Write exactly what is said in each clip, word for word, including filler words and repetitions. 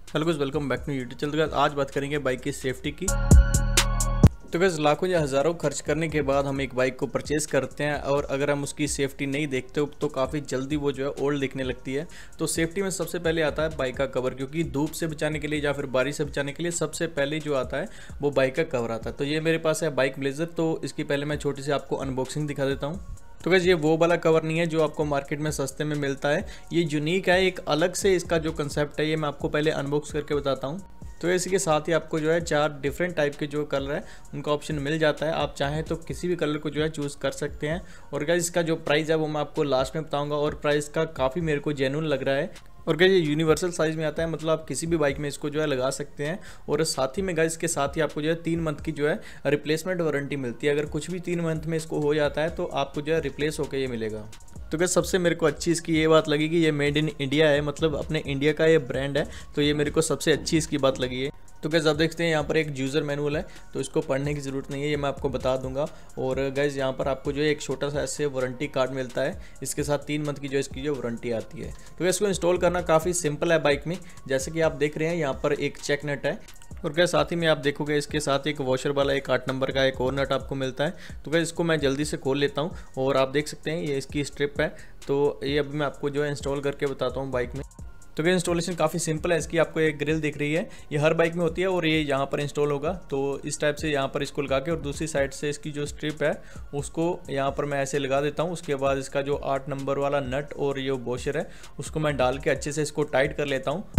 Hello guys, welcome back to YouTube channel. Guys आज बात करेंगे बाइक की सेफ्टी की। तो गाइस लाखों या हज़ारों खर्च करने के बाद हम एक बाइक को परचेज करते हैं और अगर हम उसकी सेफ्टी नहीं देखते हो तो काफ़ी जल्दी वो जो है ओल्ड दिखने लगती है। तो सेफ्टी में सबसे पहले आता है बाइक का कवर, क्योंकि धूप से बचाने के लिए या फिर बारिश से बचाने के लिए सबसे पहले जो आता है वो बाइक का कवर आता है। तो ये मेरे पास है बाइक ब्लेजर। तो इसकी पहले मैं छोटी सी आपको अनबॉक्सिंग दिखा देता हूँ। तो गाइस ये वो वाला कवर नहीं है जो आपको मार्केट में सस्ते में मिलता है, ये यूनिक है, एक अलग से इसका जो कंसेप्ट है ये मैं आपको पहले अनबॉक्स करके बताता हूँ। तो इसी के साथ ही आपको जो है चार डिफरेंट टाइप के जो कलर है उनका ऑप्शन मिल जाता है। आप चाहें तो किसी भी कलर को जो है चूज़ कर सकते हैं। और गाइस इसका जो प्राइस है वो मैं आपको लास्ट में बताऊंगा और प्राइस का काफ़ी मेरे को जेन्युइन लग रहा है। और गाइस ये यूनिवर्सल साइज़ में आता है, मतलब आप किसी भी बाइक में इसको जो है लगा सकते हैं। और साथ ही में गाइस इसके साथ ही आपको जो है तीन मंथ की जो है रिप्लेसमेंट वारंटी मिलती है। अगर कुछ भी तीन मंथ में इसको हो जाता है तो आपको जो है रिप्लेस होकर ये मिलेगा। तो गाइस सबसे मेरे को अच्छी इसकी ये बात लगी कि ये मेड इन इंडिया है, मतलब अपने इंडिया का ये ब्रांड है। तो ये मेरे को सबसे अच्छी इसकी बात लगी है। तो गाइस आप देखते हैं यहाँ पर एक यूज़र मैनुअल है, तो इसको पढ़ने की ज़रूरत नहीं है, ये मैं आपको बता दूंगा। और गाइस यहाँ पर आपको जो है एक छोटा सा ऐसे वारंटी कार्ड मिलता है, इसके साथ तीन मंथ की जो इसकी जो वारंटी आती है। तो गाइस इसको इंस्टॉल करना काफ़ी सिंपल है बाइक में। जैसे कि आप देख रहे हैं यहाँ पर एक चेक नट है और क्या साथ ही में आप देखोगे इसके साथ एक वॉशर वाला एक आठ नंबर का एक और नट आपको मिलता है। तो क्या इसको मैं जल्दी से खोल लेता हूँ और आप देख सकते हैं ये इसकी स्ट्रिप है। तो ये अभी मैं आपको जो है इंस्टॉल करके बताता हूँ बाइक में। तो क्या इंस्टॉलेशन काफ़ी सिंपल है इसकी। आपको एक ग्रिल दिख रही है, ये हर बाइक में होती है और ये यहाँ पर इंस्टॉल होगा। तो इस टाइप से यहाँ पर इसको लगा के और दूसरी साइड से इसकी जो स्ट्रिप है उसको यहाँ पर मैं ऐसे लगा देता हूँ। उसके बाद इसका जो आठ नंबर वाला नट और ये वॉशर है उसको मैं डाल के अच्छे से इसको टाइट कर लेता हूँ।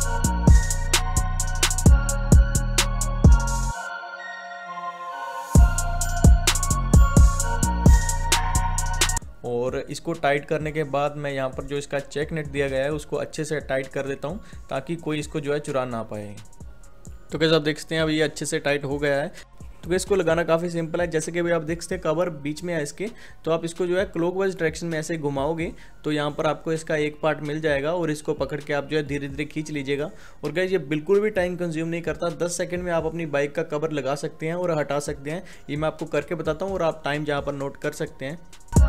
और इसको टाइट करने के बाद मैं यहाँ पर जो इसका चेक नेट दिया गया है उसको अच्छे से टाइट कर देता हूँ ताकि कोई इसको जो है चुरा ना पाए। तो कैसे आप देख सकते हैं अब ये अच्छे से टाइट हो गया है। तो इसको लगाना काफ़ी सिंपल है। जैसे कि अभी आप देख सकते हैं कवर बीच में है इसके, तो आप इसको जो है क्लॉकवाइज डायरेक्शन में ऐसे घुमाओगे तो यहाँ पर आपको इसका एक पार्ट मिल जाएगा और इसको पकड़ के आप जो है धीरे धीरे खींच लीजिएगा। और गाइस ये बिल्कुल भी टाइम कंज्यूम नहीं करता, दस सेकंड में आप अपनी बाइक का कवर लगा सकते हैं और हटा सकते हैं। ये मैं आपको करके बताता हूँ और आप टाइम जहाँ पर नोट कर सकते हैं।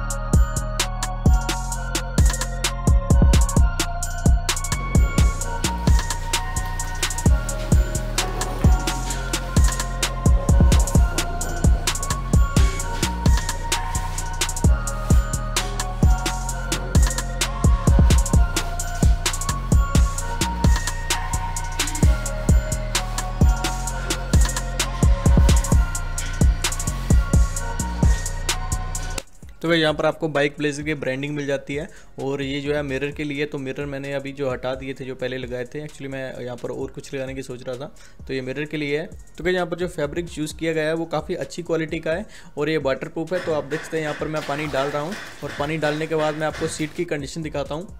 तो भाई यहाँ पर आपको बाइक ब्लेजर की ब्रांडिंग मिल जाती है। और ये जो है मिरर के लिए, तो मिरर मैंने अभी जो हटा दिए थे जो पहले लगाए थे, एक्चुअली मैं यहाँ पर और कुछ लगाने की सोच रहा था, तो ये मिरर के लिए है। तो क्या यहाँ पर जो फैब्रिक यूज़ किया गया है वो काफ़ी अच्छी क्वालिटी का है और ये वाटर प्रूफ है। तो आप देख सकते हैं यहाँ पर मैं पानी डाल रहा हूँ और पानी डालने के बाद मैं आपको सीट की कंडीशन दिखाता हूँ।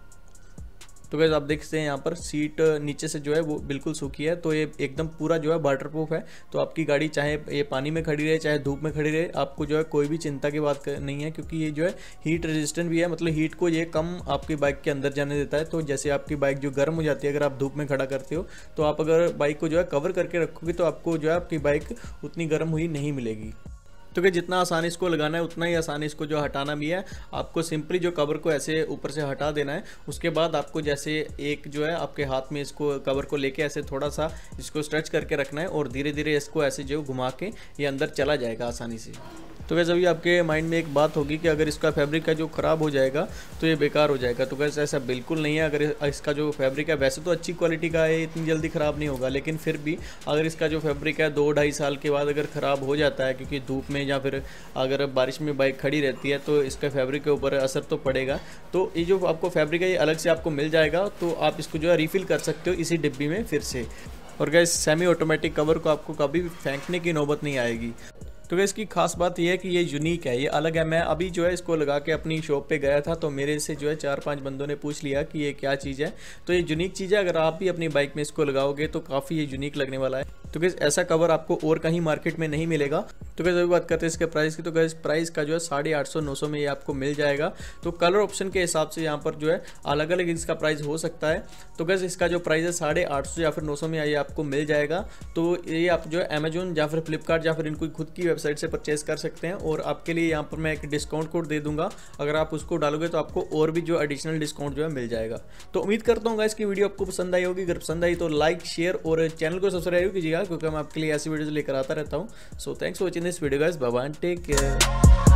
तो गाइस आप देख सकते हैं यहाँ पर सीट नीचे से जो है वो बिल्कुल सूखी है, तो ये एकदम पूरा जो है वाटरप्रूफ है। तो आपकी गाड़ी चाहे ये पानी में खड़ी रहे चाहे धूप में खड़ी रहे, आपको जो है कोई भी चिंता की बात नहीं है, क्योंकि ये जो है हीट रेजिस्टेंट भी है, मतलब हीट को ये कम आपकी बाइक के अंदर जाने देता है। तो जैसे आपकी बाइक जो गर्म हो जाती है अगर आप धूप में खड़ा करते हो, तो आप अगर बाइक को जो है कवर करके रखोगे तो आपको जो है आपकी बाइक उतनी गर्म हुई नहीं मिलेगी। तो कि जितना आसानी इसको लगाना है उतना ही आसानी इसको जो हटाना भी है। आपको सिंपली जो कवर को ऐसे ऊपर से हटा देना है, उसके बाद आपको जैसे एक जो है आपके हाथ में इसको कवर को लेके ऐसे थोड़ा सा इसको स्ट्रेच करके रखना है और धीरे धीरे इसको ऐसे जो घुमा के ये अंदर चला जाएगा आसानी से। तो वैसे अभी आपके माइंड में एक बात होगी कि अगर इसका फैब्रिक का जो ख़राब हो जाएगा तो ये बेकार हो जाएगा। तो वैसे ऐसा बिल्कुल नहीं है। अगर इसका जो फैब्रिक है वैसे तो अच्छी क्वालिटी का है, इतनी जल्दी ख़राब नहीं होगा, लेकिन फिर भी अगर इसका जो फैब्रिक है दो ढाई साल के बाद अगर ख़राब हो जाता है, क्योंकि धूप में या फिर अगर बारिश में बाइक खड़ी रहती है तो इसका फैब्रिक के ऊपर असर तो पड़ेगा। तो ये जो आपको फैब्रिक है ये अलग से आपको मिल जाएगा, तो आप इसको जो है रिफ़िल कर सकते हो इसी डिब्बी में फिर से। और गाइस सेमी ऑटोमेटिक कवर को आपको कभी भी फेंकने की नौबत नहीं आएगी। तो गाइस इसकी खास बात यह है कि ये यूनिक है, ये अलग है। मैं अभी जो है इसको लगा के अपनी शॉप पे गया था तो मेरे से जो है चार पांच बंदों ने पूछ लिया कि ये क्या चीज़ है। तो ये यूनिक चीज़ है, अगर आप भी अपनी बाइक में इसको लगाओगे तो काफ़ी ये यूनिक लगने वाला है। तो गैस ऐसा कवर आपको और कहीं मार्केट में नहीं मिलेगा। तो गैस अभी बात करते हैं इसके प्राइस की। तो गैस प्राइस का जो है साढ़े आठ सौ नौ सौ में ये आपको मिल जाएगा। तो कलर ऑप्शन के हिसाब से यहाँ पर जो है अलग अलग इसका प्राइस हो सकता है। तो गैस इसका जो प्राइस है साढ़े आठ सौ या फिर नौ सौ में ये आपको मिल जाएगा। तो ये आप जो है अमेजोन या फिर फ्लिपकार्ट या फिर इनको खुद की वेबसाइट से परचेस कर सकते हैं। और आपके लिए यहाँ पर मैं एक डिस्काउंट कोड दे दूंगा, अगर आप उसको डालोगे तो आपको और भी जो एडिशनल डिस्काउंट जो है मिल जाएगा। तो उम्मीद करता हूँ गाइस की वीडियो आपको पसंद आई होगी। अगर पसंद आई तो लाइक शेयर और चैनल को सब्सक्राइब कीजिएगा, क्योंकि मैं आपके लिए ऐसी वीडियोस लेकर आता रहता हूँ। So thanks for watching this video guys, bye bye, take care.